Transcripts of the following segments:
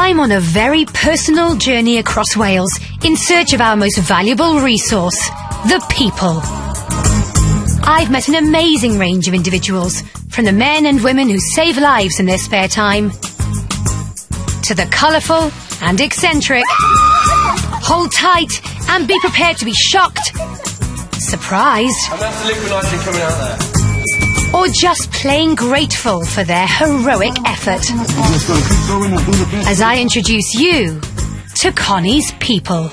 I'm on a very personal journey across Wales in search of our most valuable resource, the people. I've met an amazing range of individuals, from the men and women who save lives in their spare time, to the colourful and eccentric. Hold tight and be prepared to be shocked, surprised, and that's the liquid nitrogen coming out there, or just plain grateful for their heroic effort. As I introduce you to Connie's people.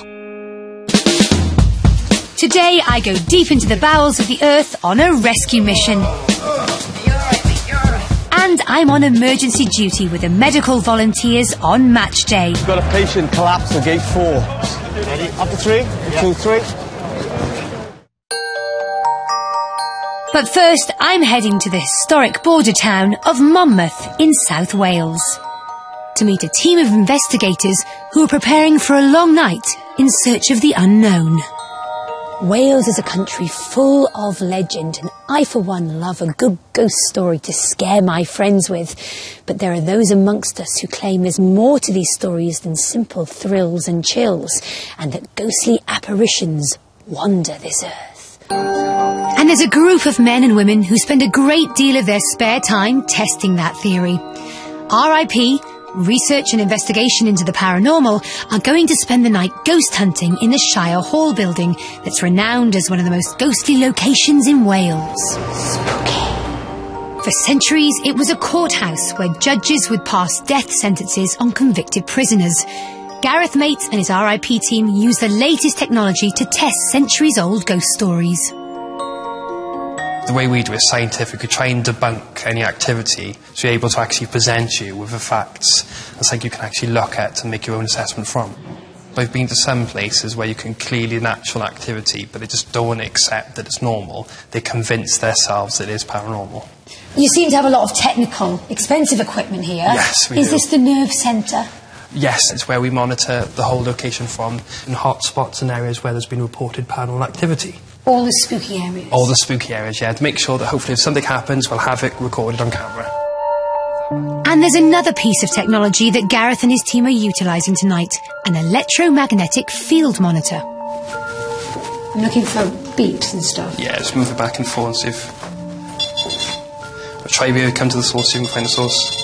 Today I go deep into the bowels of the earth on a rescue mission. And I'm on emergency duty with the medical volunteers on match day. We've got a patient collapsed at gate 4. Ready? Up to 3? Yeah. 2, 3. But first, I'm heading to the historic border town of Monmouth in South Wales to meet a team of investigators who are preparing for a long night in search of the unknown. Wales is a country full of legend, and I, for one, love a good ghost story to scare my friends with. But there are those amongst us who claim there's more to these stories than simple thrills and chills, and that ghostly apparitions wander this earth. And there's a group of men and women who spend a great deal of their spare time testing that theory. RIP, Research and Investigation into the Paranormal, are going to spend the night ghost hunting in the Shire Hall building that's renowned as one of the most ghostly locations in Wales. Spooky. For centuries, it was a courthouse where judges would pass death sentences on convicted prisoners. Gareth Mates and his RIP team use the latest technology to test centuries-old ghost stories. The way we do it scientifically, try and debunk any activity, so you're able to actually present you with the facts and something you can actually look at and make your own assessment from. I've been to some places where you can clearly natural activity, but they just don't want to accept that it's normal. They convince themselves that it is paranormal. You seem to have a lot of technical, expensive equipment here. Yes, we do. Is this the nerve centre? Yes, it's where we monitor the whole location from, in hot spots and areas where there's been reported paranormal activity. All the spooky areas? All the spooky areas, yeah, to make sure that hopefully if something happens, we'll have it recorded on camera. And there's another piece of technology that Gareth and his team are utilising tonight, an electromagnetic field monitor. I'm looking for beeps and stuff. Yeah, just move it back and forth and see if... I'll try to come to the source, see if we can find the source.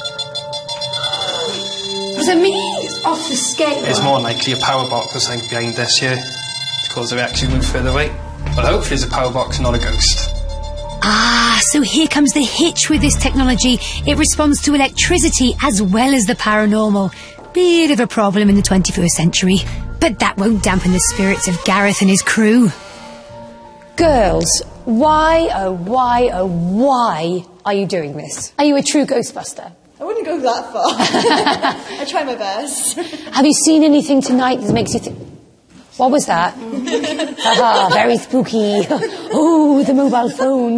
Does that mean it's off the scale? It's more likely a power box or something behind this here to cause it actually move further away. But hopefully it's a power box, not a ghost. Ah, so here comes the hitch with this technology. It responds to electricity as well as the paranormal. Bit of a problem in the 21st century. But that won't dampen the spirits of Gareth and his crew. Girls, why are you doing this? Are you a true Ghostbuster? I wouldn't go that far. I try my best. Have you seen anything tonight that makes you think... What was that? Haha, very spooky. Oh, the mobile phone.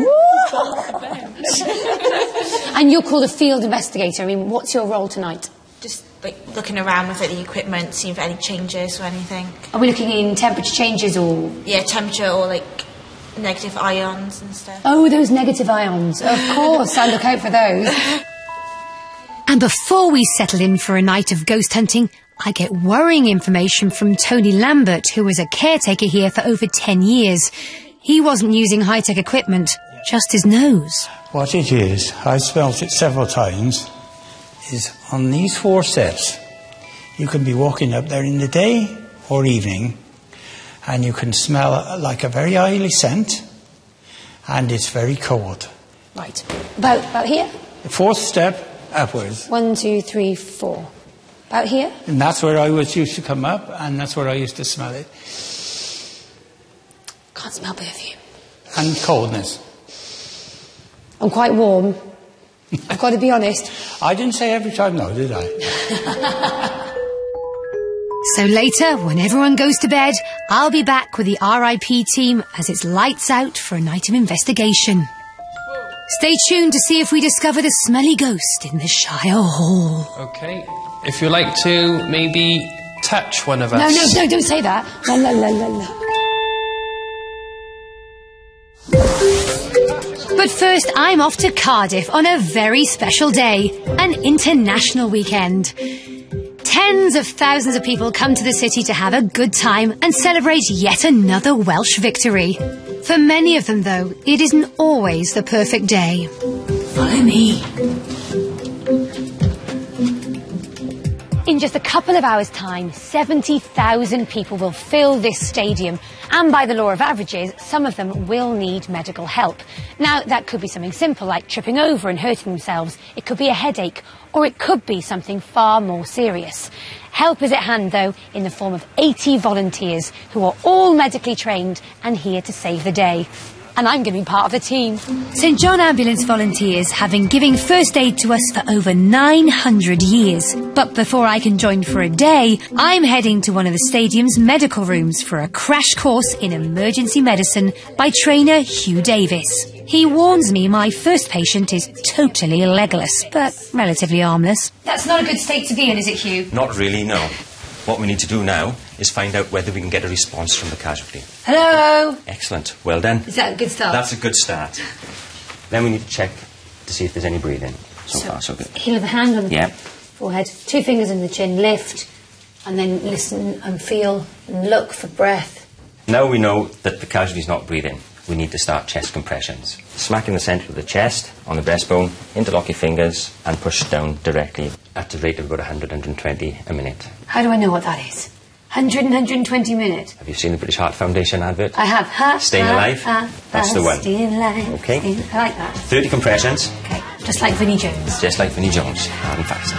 And you're called a field investigator. I mean, what's your role tonight? Just like looking around with like, the equipment, seeing for any changes or anything. Are we looking in temperature changes or... Yeah, temperature or like negative ions and stuff. Oh, those negative ions. Of course, I look out for those. And before we settle in for a night of ghost hunting, I get worrying information from Tony Lambert, who was a caretaker here for over 10 years. He wasn't using high-tech equipment, just his nose. What it is, I've smelt it several times, is on these 4 steps, you can be walking up there in the day or evening, and you can smell like a very oily scent, and it's very cold. Right. About here? The 4th step, upwards. 1, 2, 3, 4. About here? And that's where I was used to come up, and that's where I used to smell it. Can't smell perfume. And coldness. I'm quite warm. I've got to be honest. I didn't say every time, no, did I? So later, when everyone goes to bed, I'll be back with the RIP team as it's lights out for a night of investigation. Stay tuned to see if we discover the smelly ghost in the Shire Hall. Okay. If you'd like to maybe touch one of us... No, don't say that. La, la, la, la, la. But first, I'm off to Cardiff on a very special day, an international weekend. Tens of thousands of people come to the city to have a good time and celebrate yet another Welsh victory. For many of them, though, it isn't always the perfect day. Follow me. In just a couple of hours' time, 70,000 people will fill this stadium, and by the law of averages, some of them will need medical help. Now, that could be something simple like tripping over and hurting themselves. It could be a headache, or it could be something far more serious. Help is at hand, though, in the form of 80 volunteers who are all medically trained and here to save the day. And I'm going to be part of the team. St John Ambulance volunteers have been giving first aid to us for over 900 years. But before I can join for a day, I'm heading to one of the stadium's medical rooms for a crash course in emergency medicine by trainer Hugh Davis. He warns me my first patient is totally legless, but relatively harmless. That's not a good state to be in, is it, Hugh? Not really, no. What we need to do now is find out whether we can get a response from the casualty. Hello? Excellent. Well done. Is that a good start? That's a good start. Then we need to check to see if there's any breathing. So far, so good. Heel of the hand on the Yeah. forehead, 2 fingers in the chin, lift, and then listen and feel and look for breath. Now we know that the casualty's not breathing. We need to start chest compressions. Smack in the centre of the chest, on the breastbone, interlock your fingers and push down directly at a rate of about 100-120 a minute. How do I know what that is? 120 minutes. Have you seen the British Heart Foundation advert? I have. Staying alive? That's the one. Staying alive. Okay. I like that. 30 compressions. Okay. Just like Vinnie Jones. Just like Vinnie Jones. Hard and fast.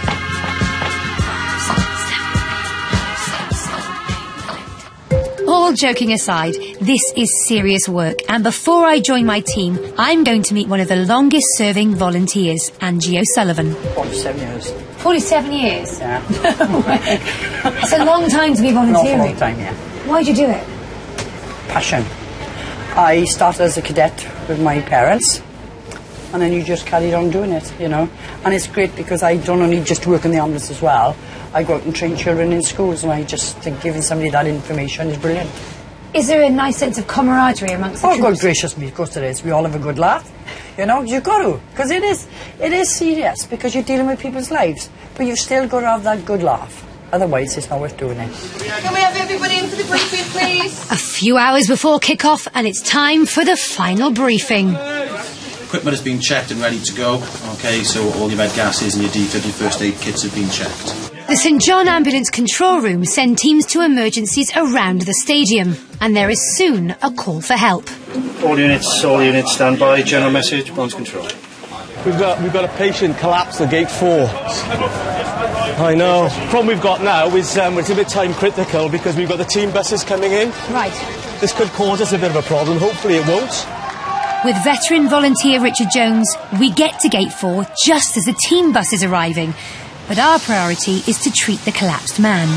All joking aside, this is serious work, and before I join my team, I'm going to meet one of the longest-serving volunteers, Angie O'Sullivan. 47 years. 47 years? Yeah. No way. It's a long time to be volunteering. An awful long time, yeah. Why'd you do it? Passion. I started as a cadet with my parents, and then you just carried on doing it, you know. And it's great because I don't only just work in the ambulance as well. I go out and train children in schools, and I just think giving somebody that information is brilliant. Is there a nice sense of camaraderie amongst the Oh, troops? God gracious me, of course there is. We all have a good laugh. You know, you've got to. Because it is serious, because you're dealing with people's lives. But you've still got to have that good laugh. Otherwise, it's not worth doing it. Can we have everybody in for the briefing, please? A few hours before kick-off, and it's time for the final briefing. Equipment has been checked and ready to go. Okay, so all your med gases and your defib, your first aid kits have been checked. The St John Ambulance Control Room send teams to emergencies around the stadium, and there is soon a call for help. All units stand by. General message, bronze control. We've got a patient collapsed at gate 4. I know. The problem we've got now is it's a bit time critical because we've got the team buses coming in. Right. This could cause us a bit of a problem. Hopefully it won't. With veteran volunteer Richard Jones, we get to gate 4 just as the team bus is arriving. But our priority is to treat the collapsed man.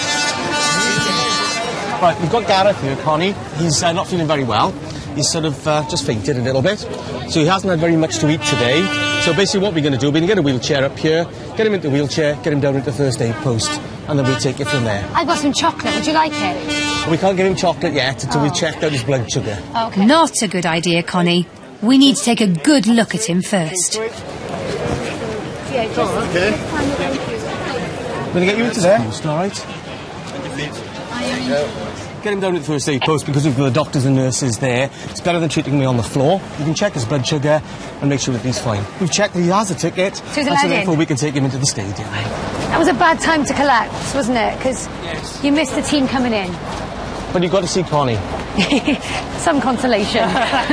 Right, we've got Gareth here, Connie. He's not feeling very well. He's sort of just fainted a little bit. So he hasn't had very much to eat today. So basically what we're going to do, we're going to get a wheelchair up here, get him into the wheelchair, get him down into the first aid post, and then we'll take it from there. I've got some chocolate. Would you like it? We can't give him chocolate yet until we've checked out his blood sugar. Okay. Not a good idea, Connie. We need to take a good look at him first. We're going to get you into there. All right. Get him down to the first aid post because we've got the doctors and nurses there. It's better than treating me on the floor. You can check his blood sugar and make sure that he's fine. We've checked that he has a ticket, So he's and allowed so therefore in? we can take him into the stadium. That was a bad time to collapse, wasn't it? Because you missed the team coming in. But you've got to see Connie. Some consolation.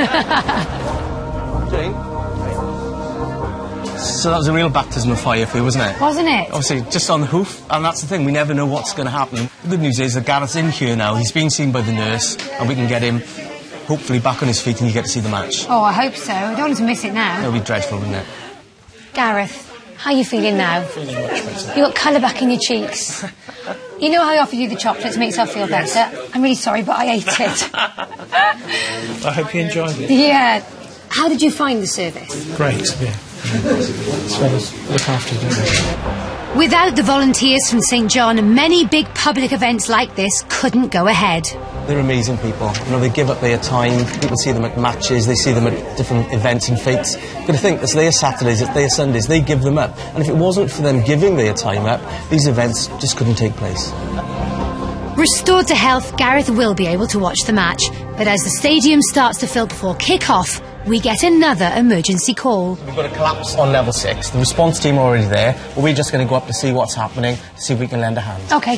Jane? So that was a real baptism of fire for you, wasn't it? Wasn't it? Obviously, just on the hoof, and that's the thing, we never know what's going to happen. The good news is that Gareth's in here now, he's been seen by the nurse, and we can get him, hopefully, back on his feet and you get to see the match. Oh, I hope so. I don't want to miss it now. It'll be dreadful, wouldn't it? Gareth, how are you feeling now? Feeling much better. You got colour back in your cheeks. You know how I offered you the chocolate to make yourself feel better? I'm really sorry, but I ate it. I hope you enjoyed it. Yeah. How did you find the service? Great, yeah. As well as look after you, don't you? Without the volunteers from St John, many big public events like this couldn't go ahead. They're amazing people. You know, they give up their time. People see them at matches, they see them at different events and fetes. You've got to think, it's their Saturdays, it's their Sundays, they give them up. And if it wasn't for them giving their time up, these events just couldn't take place. Restored to health, Gareth will be able to watch the match. But as the stadium starts to fill before kick-off, we get another emergency call. We've got a collapse on level 6. The response team are already there, but we're just going to go up to see what's happening, to see if we can lend a hand. OK.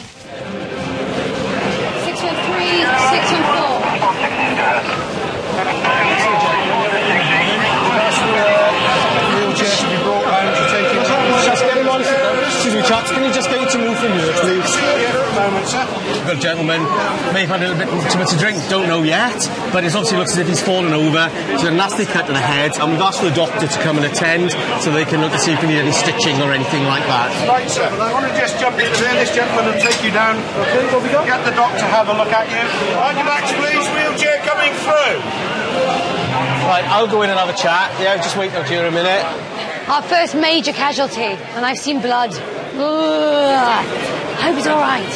613, 614. Excuse me, chaps, can you just get you to move from here, please? We've got a gentleman, may have had a little bit too much to drink, don't know yet, but it obviously looks as if he's fallen over. He's got a nasty cut to the head, and we've asked the doctor to come and attend so they can look to see if we need any stitching or anything like that. Right, sir. I want to just jump in there. This gentleman will take you down. Okay, what have we got? Get the doctor to have a look at you. On your backs, please. Wheelchair coming through. Right, I'll go in and have a chat. Yeah, just wait out here a minute. Our first major casualty, and I've seen blood. Ugh. Hope it's all right.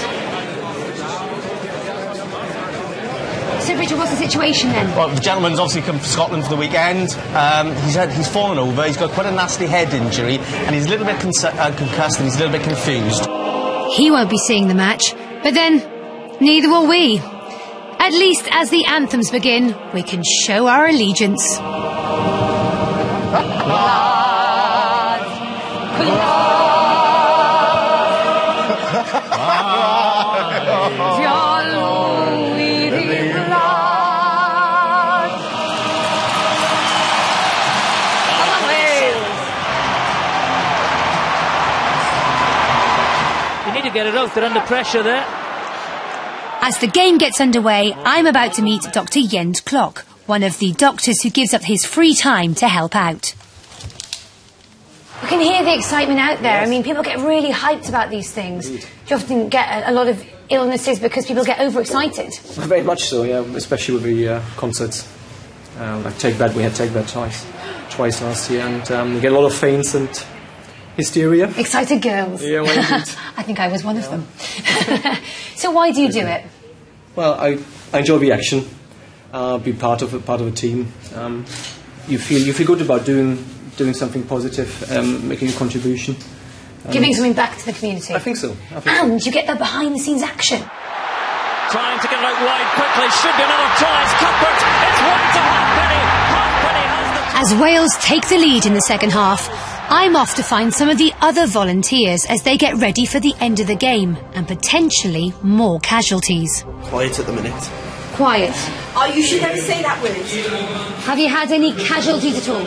So, Richard, what's the situation then? Well, the gentleman's obviously come from Scotland for the weekend. He's fallen over. He's got quite a nasty head injury, and he's a little bit concussed, and he's a little bit confused. He won't be seeing the match, but then neither will we. At least as the anthems begin, we can show our allegiance. You need to get it out, they're under pressure there. As the game gets underway, I'm about to meet Dr. Jens Klock, one of the doctors who gives up his free time to help out. You can hear the excitement out there. Yes. I mean, people get really hyped about these things. Do you often get a lot of illnesses because people get overexcited? Very much so, yeah, especially with the concerts. Like Take That, we had Take That twice last year, and we get a lot of faints and hysteria. Excited girls. Yeah, well, I think I was one of them. So why do you do it? Well, I enjoy the action, be part of a team. You feel good about doing something positive, making a contribution. Giving something back to the community. I think so. And you get that behind-the-scenes action. Trying to get it out wide quickly, should be another try. It's Cuthbert, it's one to Halfpenny. Halfpenny has the... As Wales take the lead in the second half, I'm off to find some of the other volunteers as they get ready for the end of the game and potentially more casualties. Quiet at the minute. Quiet. Oh, you should never say that word. Have you had any casualties at all?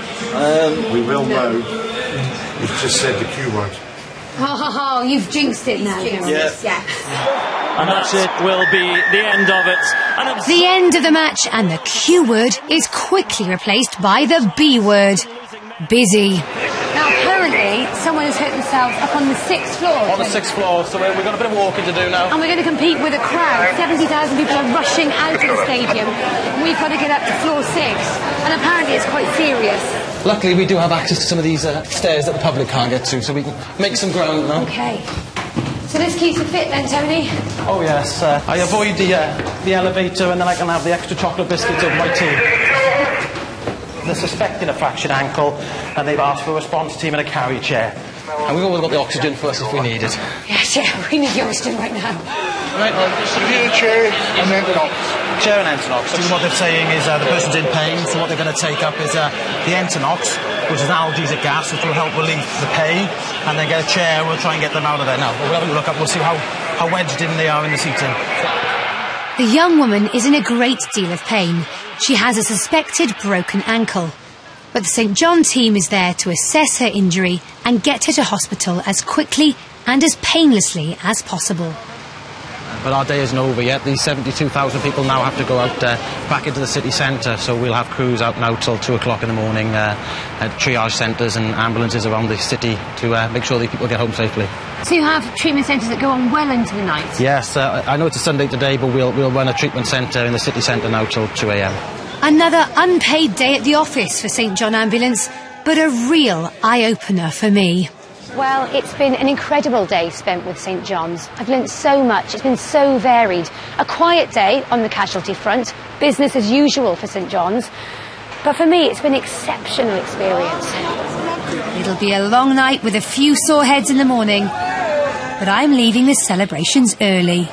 We will know. You've just said the Q word. Oh, you've jinxed it now. Yes. And that's it, will be the end of it. And the end of the match, and the Q word is quickly replaced by the B word. Busy. Now, apparently, someone has hurt themselves up on the 6th floor. On the 6th floor, so we've got a bit of walking to do now. And we're going to compete with a crowd. 70,000 people are rushing out of the stadium. And we've got to get up to floor 6. And apparently it's quite serious. Luckily, we do have access to some of these stairs that the public can't get to, so we can make some ground now. OK. So this keeps you fit then, Tony? Oh, yes. I avoid the elevator, and then I can have the extra chocolate biscuits of my tea. They're suspecting a fractured ankle, and they've asked for a response team in a carry chair. And we've always got the oxygen for us if we need it. Yes, yeah, we need the oxygen right now. Right, chair and Entonox. Chair and Entonox. So what they're saying is the person's in pain, so what they're going to take up is the Entonox, which is an analgesic gas, which will help relieve the pain, and then get a chair. We'll try and get them out of there now. We'll have a look up, we'll see how wedged in they are in the seating. The young woman is in a great deal of pain. She has a suspected broken ankle. But the St John team is there to assess her injury and get her to hospital as quickly and as painlessly as possible. But our day isn't over yet. These 72,000 people now have to go out back into the city centre, so we'll have crews out now till 2 o'clock in the morning at triage centres and ambulances around the city to make sure these people get home safely. So you have treatment centres that go on well into the night? Yes, I know it's a Sunday today, but we'll run a treatment centre in the city centre now till 2 a.m. Another unpaid day at the office for St John Ambulance, but a real eye-opener for me. Well, it's been an incredible day spent with St John's. I've learnt so much. It's been so varied. A quiet day on the casualty front, business as usual for St John's. But for me, it's been an exceptional experience. It'll be a long night with a few sore heads in the morning. But I'm leaving the celebrations early.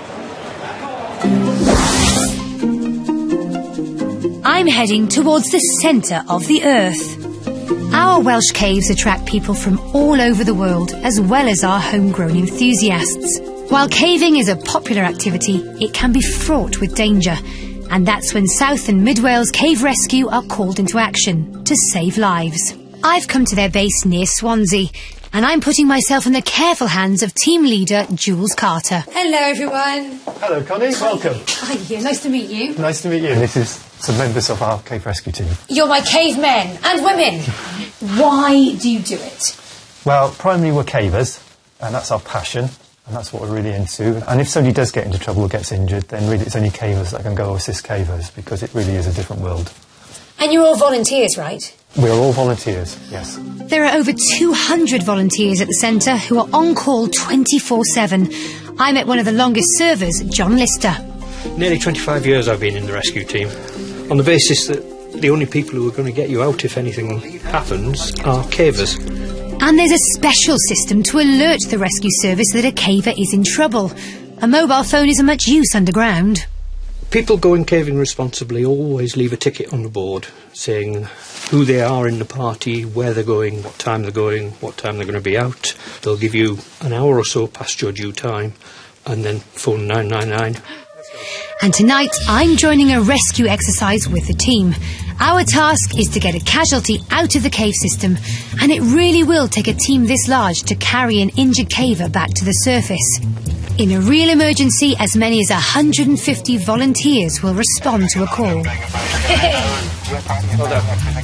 I'm heading towards the centre of the earth. Our Welsh caves attract people from all over the world, as well as our homegrown enthusiasts. While caving is a popular activity, it can be fraught with danger. And that's when South and Mid Wales Cave Rescue are called into action to save lives. I've come to their base near Swansea, and I'm putting myself in the careful hands of team leader Jules Carter. Hello, everyone. Hello, Connie. Welcome. Hi, nice to meet you. Nice to meet you. This is some members of our cave rescue team. You're my cavemen and women. Why do you do it? Well, primarily we're cavers, and that's our passion, and that's what we're really into. And if somebody does get into trouble or gets injured, then really it's only cavers that can go assist cavers, because it really is a different world. And you're all volunteers, right? We're all volunteers, yes. There are over 200 volunteers at the centre who are on call 24/7. I met one of the longest servers, John Lister. Nearly 25 years I've been in the rescue team, on the basis that the only people who are going to get you out if anything happens are cavers. And there's a special system to alert the rescue service that a caver is in trouble. A mobile phone isn't much use underground. People going caving responsibly always leave a ticket on the board saying who they are in the party, where they're going, what time they're going, what time they're going to be out. They'll give you an hour or so past your due time and then phone 999. And tonight I'm joining a rescue exercise with the team. Our task is to get a casualty out of the cave system, and it really will take a team this large to carry an injured caver back to the surface. In a real emergency, as many as 150 volunteers will respond to a call. Well done.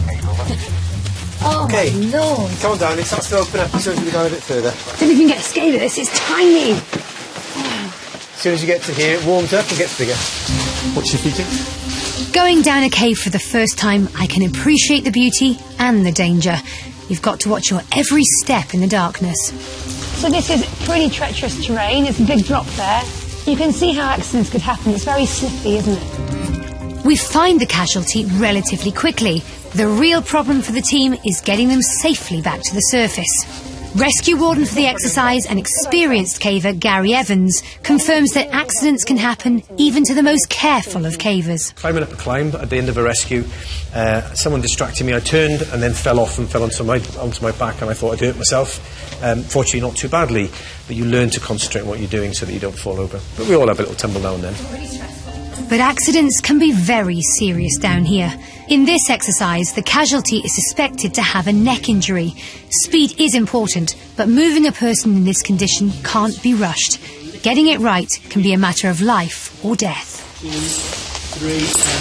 Oh, okay. My Lord. Come on down, it starts to open up as soon as we go a bit further. Don't even get a scale of this, it's tiny. As soon as you get to here, it warms up and gets bigger. What's your feeling? Going down a cave for the first time, I can appreciate the beauty and the danger. You've got to watch your every step in the darkness. So this is pretty treacherous terrain. There's a big drop there. You can see how accidents could happen. It's very slippy, isn't it? We find the casualty relatively quickly. The real problem for the team is getting them safely back to the surface. Rescue warden for the exercise and experienced caver Gary Evans confirms that accidents can happen even to the most careful of cavers. Climbing up a climb at the end of a rescue, someone distracted me. I turned and then fell off and fell onto my back, and I thought I'd hurt myself. Fortunately not too badly, but you learn to concentrate on what you're doing so that you don't fall over. But we all have a little tumble now and then. But accidents can be very serious down here. In this exercise, the casualty is suspected to have a neck injury. Speed is important, but moving a person in this condition can't be rushed. Getting it right can be a matter of life or death. 2, 3,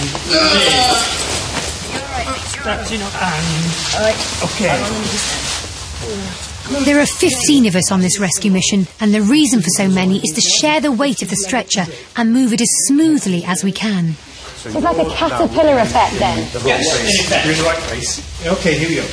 and There are 15 of us on this rescue mission, and the reason for so many is to share the weight of the stretcher and move it as smoothly as we can. So it's like a caterpillar effect then? Yes, you're in the right place. Okay, here we go.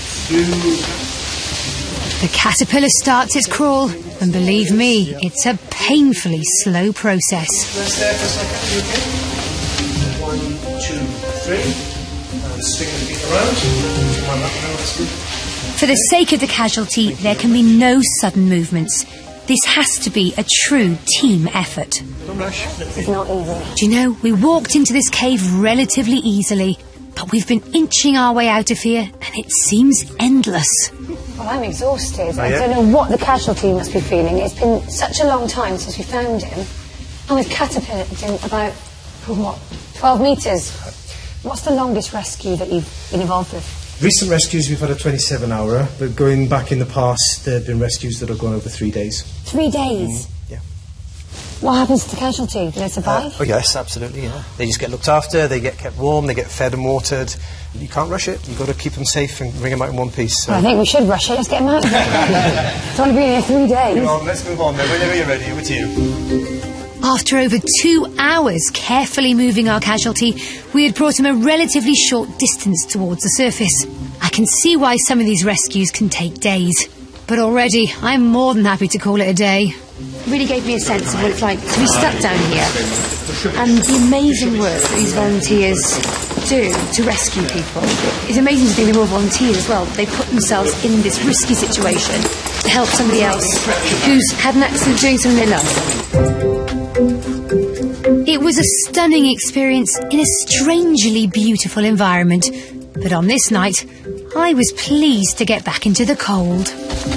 The caterpillar starts its crawl, and believe me, it's a painfully slow process. Rest there for a second, you okay? 1, 2, 3. And swing the feet around. For the sake of the casualty, there can be no sudden movements. This has to be a true team effort. Don't rush. It's not easy. Do you know, we walked into this cave relatively easily, but we've been inching our way out of here, and it seems endless. Well, I'm exhausted. I don't know what the casualty must be feeling. It's been such a long time since we found him. And we've caterpillared him about, 12 metres. What's the longest rescue that you've been involved with? Recent rescues, we've had a 27-hour, but going back in the past, there have been rescues that have gone over 3 days. 3 days? Yeah. What happens to the casualty? Do they survive? Oh, yes, absolutely, yeah. They just get looked after, they get kept warm, they get fed and watered. You can't rush it. You've got to keep them safe and bring them out in one piece. So. Well, I think we should rush it. Let's get them out of it. Don't want to be here 3 days. Come on, let's move on then. Whenever you're ready, over to you. After over 2 hours carefully moving our casualty, we had brought him a relatively short distance towards the surface. I can see why some of these rescues can take days. but already I'm more than happy to call it a day. It really gave me a sense of what it's like to be stuck down here and the amazing work that these volunteers do to rescue people. It's amazing to think they're all volunteers as well. They put themselves in this risky situation to help somebody else who's had an accident doing something they love. It was a stunning experience in a strangely beautiful environment, but on this night I was pleased to get back into the cold.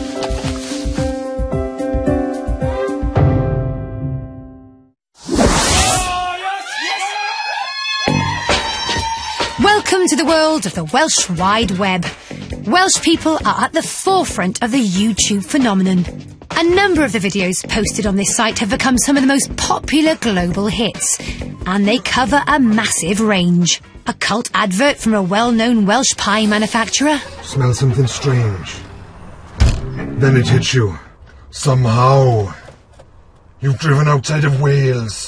Welcome to the world of the Welsh Wide Web. Welsh people are at the forefront of the YouTube phenomenon. A number of the videos posted on this site have become some of the most popular global hits, and they cover a massive range. A cult advert from a well-known Welsh pie manufacturer. Smell something strange. Then it hits you. Somehow. You've driven outside of Wales.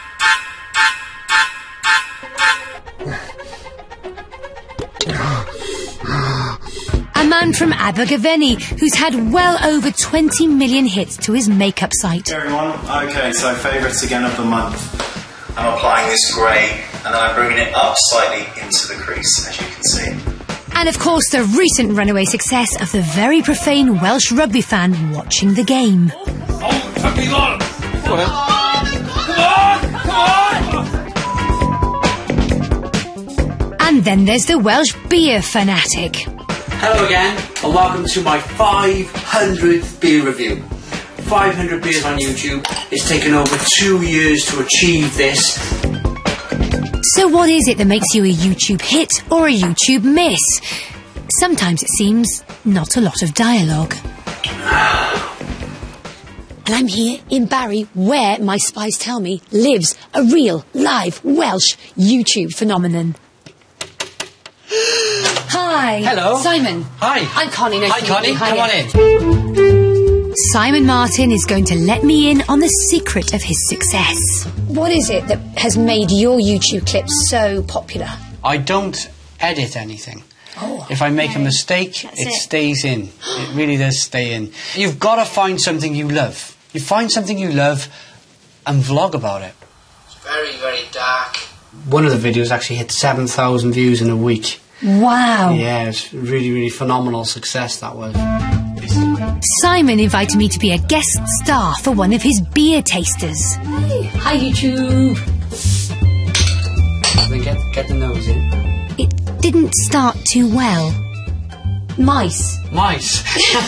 A man from Abergavenny who's had well over 20 million hits to his makeup site. Hey everyone, okay, so favourites again of the month. I'm applying this grey and then I'm bringing it up slightly into the crease, as you can see. And of course the recent runaway success of the very profane Welsh rugby fan watching the game. Oh, took me long. Come on. And then there's the Welsh beer fanatic. Hello again, and welcome to my 500th beer review. 500 beers on YouTube. It's taken over 2 years to achieve this. So what is it that makes you a YouTube hit or a YouTube miss? Sometimes it seems not a lot of dialogue. And I'm here in Barry, where my spies tell me lives a real, live Welsh YouTube phenomenon. Hi. Hello. Simon. Hi. I'm Connie. Nice Hi, to Connie. meet you. Come on in. Simon Martin is going to let me in on the secret of his success. What is it that has made your YouTube clips so popular? I don't edit anything. Oh, if I make a mistake, it stays in. It really does stay in. You've got to find something you love. You find something you love and vlog about it. It's very, very dark. One of the videos actually hit 7,000 views in a week. Wow. Yeah, it's really, really phenomenal success, that was. Simon invited me to be a guest star for one of his beer tasters. Hey. Hi, YouTube. Then get the nose in. It didn't start too well. Mice. Mice.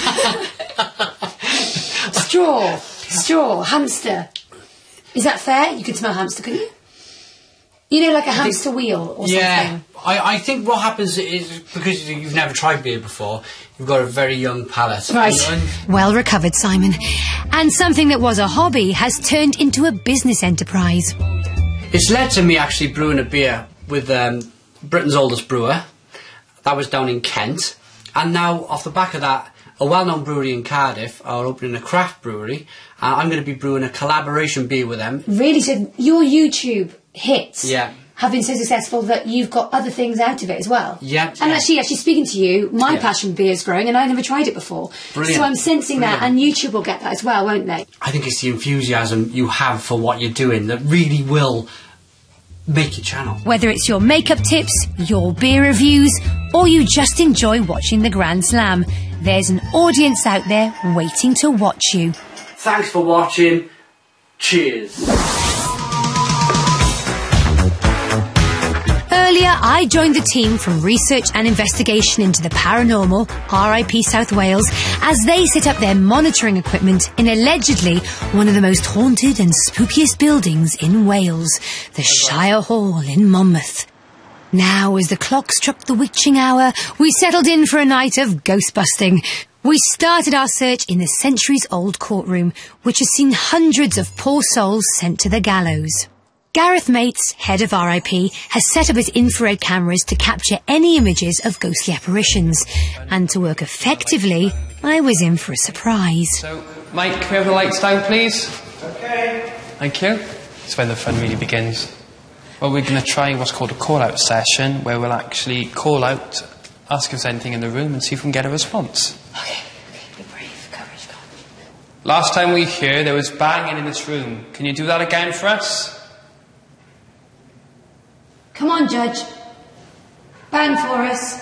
Straw. Hamster. Is that fair? You could smell hamster, couldn't you? You know, like a hamster wheel or something. I think what happens is, because you've never tried beer before, you've got a very young palate. Right. Well recovered, Simon. And something that was a hobby has turned into a business enterprise. It's led to me actually brewing a beer with Britain's oldest brewer. That was down in Kent. And now, off the back of that, a well-known brewery in Cardiff are opening a craft brewery. I'm going to be brewing a collaboration beer with them. Really? So your YouTube hits Yeah. have been so successful that you've got other things out of it as well. Yeah. And actually speaking to you, my passion for beer is growing, and I never tried it before. Brilliant. So I'm sensing that, and YouTube will get that as well, won't they? I think it's the enthusiasm you have for what you're doing that really will make your channel. Whether it's your makeup tips, your beer reviews, or you just enjoy watching the Grand Slam, there's an audience out there waiting to watch you. Thanks for watching. Cheers. Earlier, I joined the team from research and investigation into the paranormal, RIP South Wales, as they set up their monitoring equipment in allegedly one of the most haunted and spookiest buildings in Wales, the Shire Hall in Monmouth. Now, as the clock struck the witching hour, we settled in for a night of ghost-busting. We started our search in the centuries-old courtroom, which has seen hundreds of poor souls sent to the gallows. Gareth Mates, head of RIP, has set up his infrared cameras to capture any images of ghostly apparitions. And to work effectively, I was in for a surprise. So, Mike, can we have the lights down, please? Okay. Thank you. It's when the fun really begins. Well, we're going to try what's called a call-out session, where we'll actually call out, ask if there's anything in the room, and see if we can get a response. Okay, be brave. Last time we were here, there was banging in this room. Can you do that again for us? Come on, Judge. Bang for us.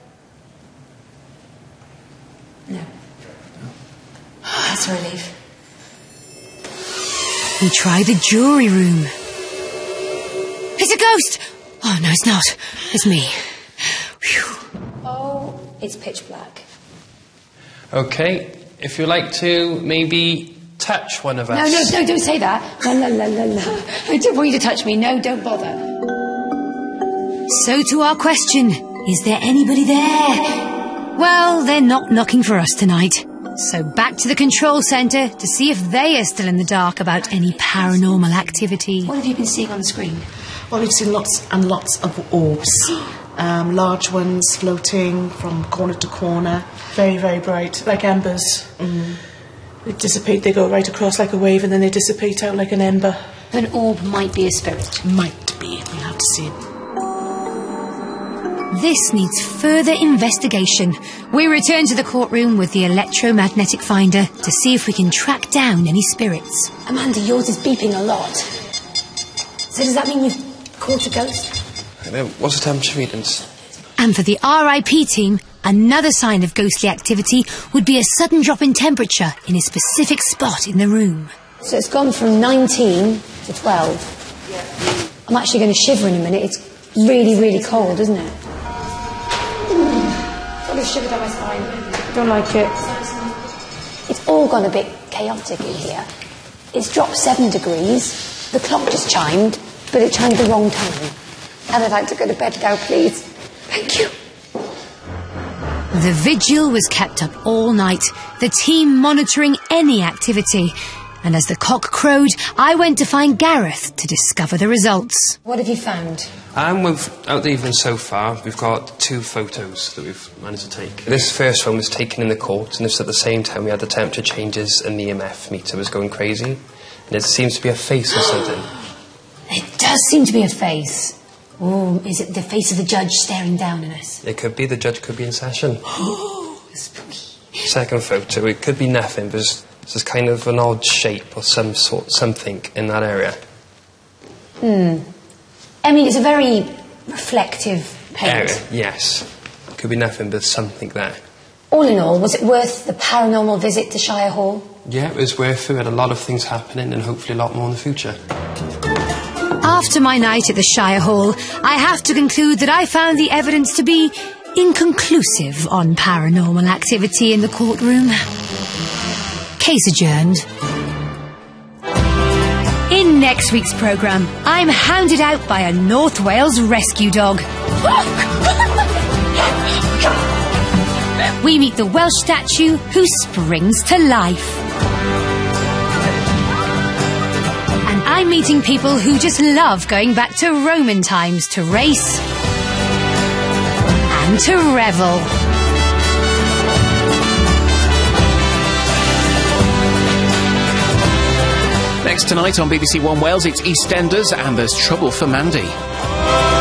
No. That's a relief. We try the jury room. It's a ghost! Oh, no, it's not. It's me. Whew. Oh, it's pitch black. Okay, if you'd like to maybe touch one of us. No, don't say that. La, la, la, la, la. I don't want you to touch me. No, don't bother. So to our question, is there anybody there? Well, they're not knocking for us tonight. So back to the control centre to see if they are still in the dark about any paranormal activity. What have you been seeing on the screen? Well, we've seen lots and lots of orbs. Large ones floating from corner to corner. Very, very bright, like embers. They dissipate, they go right across like a wave and then they dissipate out like an ember. An orb might be a spirit. Might be, we'll have to see. This needs further investigation. We return to the courtroom with the electromagnetic finder to see if we can track down any spirits. Amanda, yours is beeping a lot. So does that mean you've caught a ghost? What's the temperature readings? And for the RIP team, another sign of ghostly activity would be a sudden drop in temperature in a specific spot in the room. So it's gone from 19 to 12. I'm actually going to shiver in a minute. It's really, really cold, isn't it? Got a shiver down my spine. Don't like it. It's all gone a bit chaotic in here. It's dropped 7 degrees. The clock just chimed, but it chimed the wrong time. And I'd like to go to bed now, please. Thank you. The vigil was kept up all night, the team monitoring any activity. And as the cock crowed, I went to find Gareth to discover the results. What have you found? Out the evening so far, we've got 2 photos that we've managed to take. This first one was taken in the court, and it's at the same time we had the temperature changes and the EMF meter was going crazy. And it seems to be a face or something. It does seem to be a face. Oh, is it the face of the judge staring down at us? It could be. The judge could be in session. Oh, spooky. Second photo, it could be nothing, but there's kind of an odd shape or something in that area. I mean, it's a very reflective paint. Area, yes. Could be nothing, but something there. All in all, was it worth the paranormal visit to Shire Hall? Yeah, it was worth it. We had a lot of things happening and hopefully a lot more in the future. After my night at the Shire Hall, I have to conclude that I found the evidence to be inconclusive on paranormal activity in the courtroom. Case adjourned. In next week's programme, I'm hounded out by a North Wales rescue dog. We meet the Welsh statue who springs to life. And I'm meeting people who just love going back to Roman times to race and to revel. Next tonight on BBC One Wales, it's EastEnders and there's trouble for Mandy.